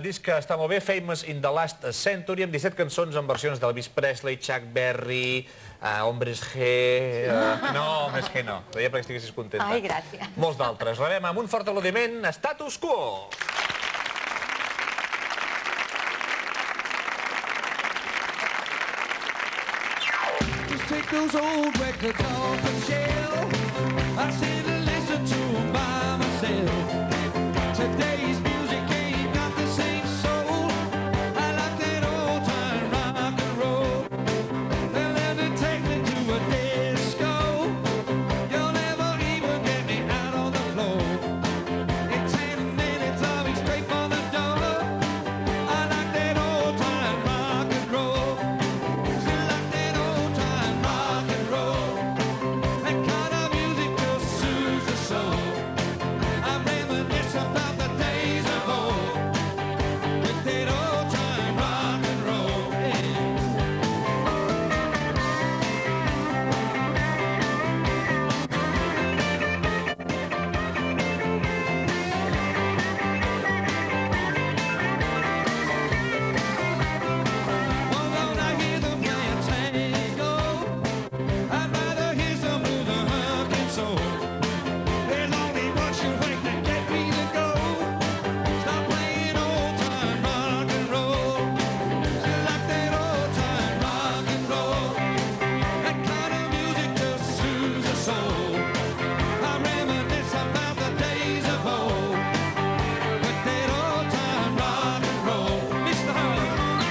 Disc que està molt bé, Famous in the Last Century, amb 17 cançons en versions d'Elvis Presley, Chuck Berry, Hombres G... No, Hombres G no, deia perquè estiguessis contenta. Ai, gràcies. Molts d'altres. Rebem amb un fort aplaudiment Status Quo. Just take those old records off the shelf. I sit and listen to them by myself. Today's music ain't got the same soul. I like that old time rock and roll. They'll never take me to a disco. You'll never even get me out on the floor. In 10 minutes I'll be straight for the door. I like that old time rock and roll. Still like that old time rock and roll. That kind of music just soothes the soul. I reminisce about the days of old with that old time rock and roll. Well, don't I hear them playing tango? I'd rather hear some Luther Hurricane soul. There's only one sure way to get me to go. Stop playing old time rock and roll. Still like that old time rock and roll. That kind of music just soothes the soul. I reminisce about the days of old with that old time rock and roll. Mr. Hurley.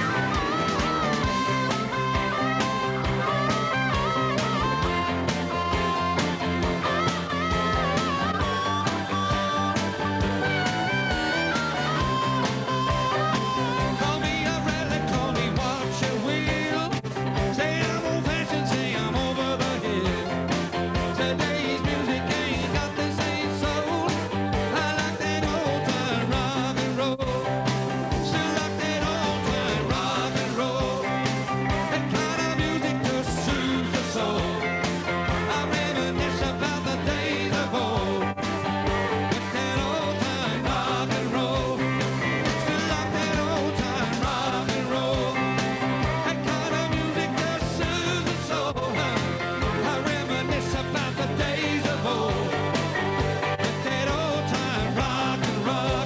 Call me a relic, call me what you will. Say I'm old-fashioned, say I'm over the hill. Today's music ain't got the same soul. I like that old-time rock and roll. Still like that old-time rock and roll. That kind of music just soothes the soul. I reminisce about the days of old with that old-time rock and roll. Still like that old-time rock and roll. That kind of music just soothes the soul. I reminisce about the days of old with that old-time rock and roll.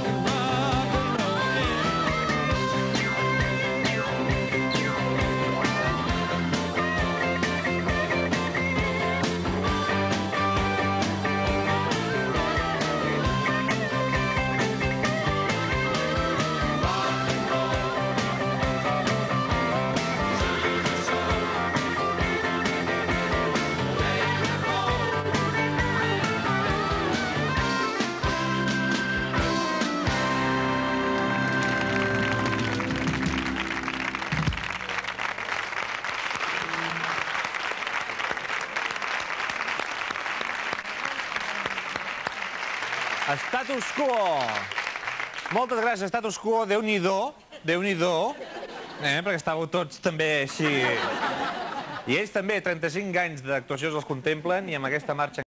Status Quo. Moltes gràcies, Status Quo. Déu-n'hi-do, Déu-n'hi-do, perquè estàveu tots també així. I ells també, 35 anys d'actuacions els contemplen i amb aquesta marxa